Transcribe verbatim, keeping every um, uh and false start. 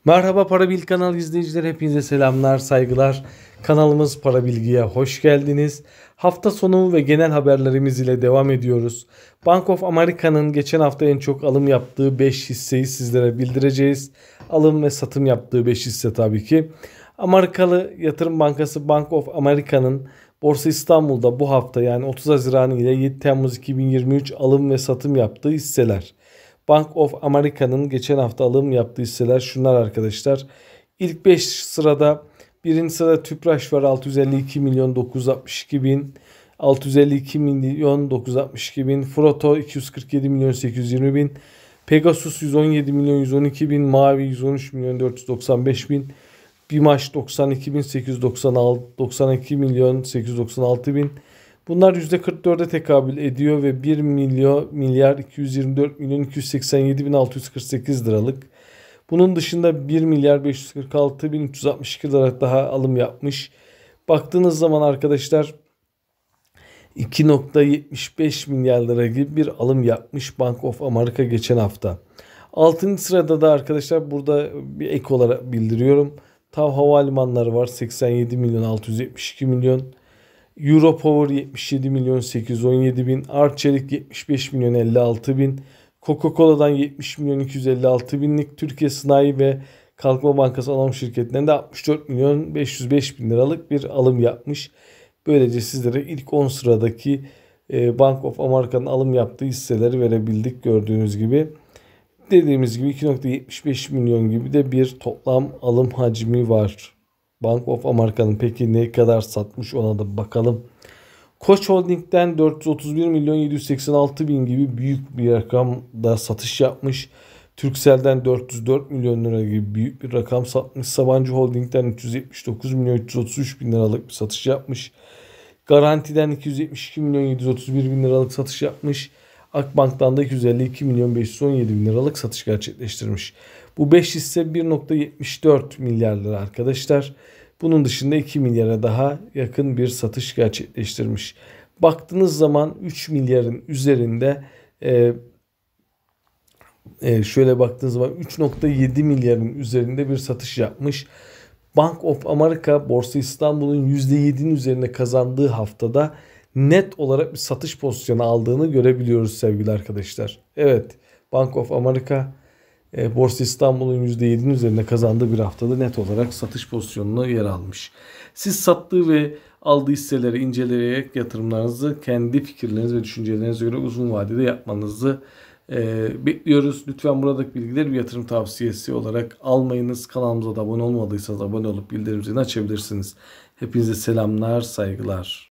Merhaba Para Bilgi kanal izleyicileri, hepinize selamlar, saygılar. Kanalımız Para Bilgi'ye hoş geldiniz. Hafta sonu ve genel haberlerimiz ile devam ediyoruz. Bank of America'nın geçen hafta en çok alım yaptığı beş hisseyi sizlere bildireceğiz. Alım ve satım yaptığı beş hisse tabii ki. Amerikalı yatırım bankası Bank of America'nın Borsa İstanbul'da bu hafta yani otuz Haziran ile yedi Temmuz iki bin yirmi üç alım ve satım yaptığı hisseler. Bank of America'nın geçen hafta alım yaptığı hisseler şunlar arkadaşlar. İlk beş sırada birinci sırada Tüpraş var, altı yüz elli iki milyon dokuz yüz altmış iki bin. altı yüz elli iki milyon dokuz yüz altmış iki bin. Froto iki yüz kırk yedi milyon sekiz yüz yirmi bin. Pegasus yüz on yedi milyon yüz on iki bin. Mavi yüz on üç milyon dört yüz doksan beş bin. Bimaş doksan iki bin sekiz yüz doksan altı, doksan iki milyon sekiz yüz doksan altı bin. Bunlar yüzde kırk dörde tekabül ediyor ve bir milyon milyar iki yüz yirmi dört milyon iki yüz seksen yedi bin altı yüz kırk sekiz liralık. Bunun dışında bir milyar beş yüz kırk altı bin üç yüz altmış iki lira daha alım yapmış. Baktığınız zaman arkadaşlar iki nokta yetmiş beş milyar lira gibi bir alım yapmış Bank of America geçen hafta. altıncı sırada da arkadaşlar burada bir ek olarak bildiriyorum. TAV Havalimanları var, seksen yedi milyon altı yüz yetmiş iki milyon. Europower yetmiş yedi milyon sekiz yüz on yedi bin. Arçelik yetmiş beş milyon elli altı bin. Coca-Cola'dan yetmiş milyon iki yüz elli altı binlik. Türkiye Sanayi ve Kalkınma Bankası Anonim Şirketlerinden de altmış dört milyon beş yüz beş bin liralık bir alım yapmış. Böylece sizlere ilk on sıradaki Bank of America'nın alım yaptığı hisseleri verebildik gördüğünüz gibi. Dediğimiz gibi iki nokta yetmiş beş milyon gibi de bir toplam alım hacmi var. Bank of America'nın peki ne kadar satmış ona da bakalım. Koç Holding'den dört yüz otuz bir milyon yedi yüz seksen altı bin gibi büyük bir rakamda satış yapmış. Turkcell'den dört yüz dört milyon lira gibi büyük bir rakam satmış. Sabancı Holding'den üç yüz yetmiş dokuz milyon üç yüz otuz üç bin liralık bir satış yapmış. Garanti'den iki yüz yetmiş iki milyon yedi yüz otuz bir bin liralık satış yapmış. Akbank'tan da iki yüz elli iki milyon beş yüz on yedi bin liralık satış gerçekleştirmiş. Bu beş hisse bir nokta yetmiş dört milyar lira arkadaşlar. Bunun dışında iki milyara daha yakın bir satış gerçekleştirmiş. Baktığınız zaman üç milyarın üzerinde e, e, şöyle baktığınız zaman üç nokta yedi milyarın üzerinde bir satış yapmış. Bank of America Borsa İstanbul'un yüzde yedinin üzerinde kazandığı haftada net olarak bir satış pozisyonu aldığını görebiliyoruz sevgili arkadaşlar. Evet, Bank of America e, Borsa İstanbul'un yüzde yedinin üzerinde kazandığı bir haftada net olarak satış pozisyonuna yer almış. Siz sattığı ve aldığı hisseleri inceleyerek yatırımlarınızı kendi fikirleriniz ve düşüncelerinize göre uzun vadede yapmanızı e, bekliyoruz. Lütfen buradaki bilgileri bir yatırım tavsiyesi olarak almayınız. Kanalımıza da abone olmadıysanız abone olup bildirim zilini açabilirsiniz. Hepinize selamlar, saygılar.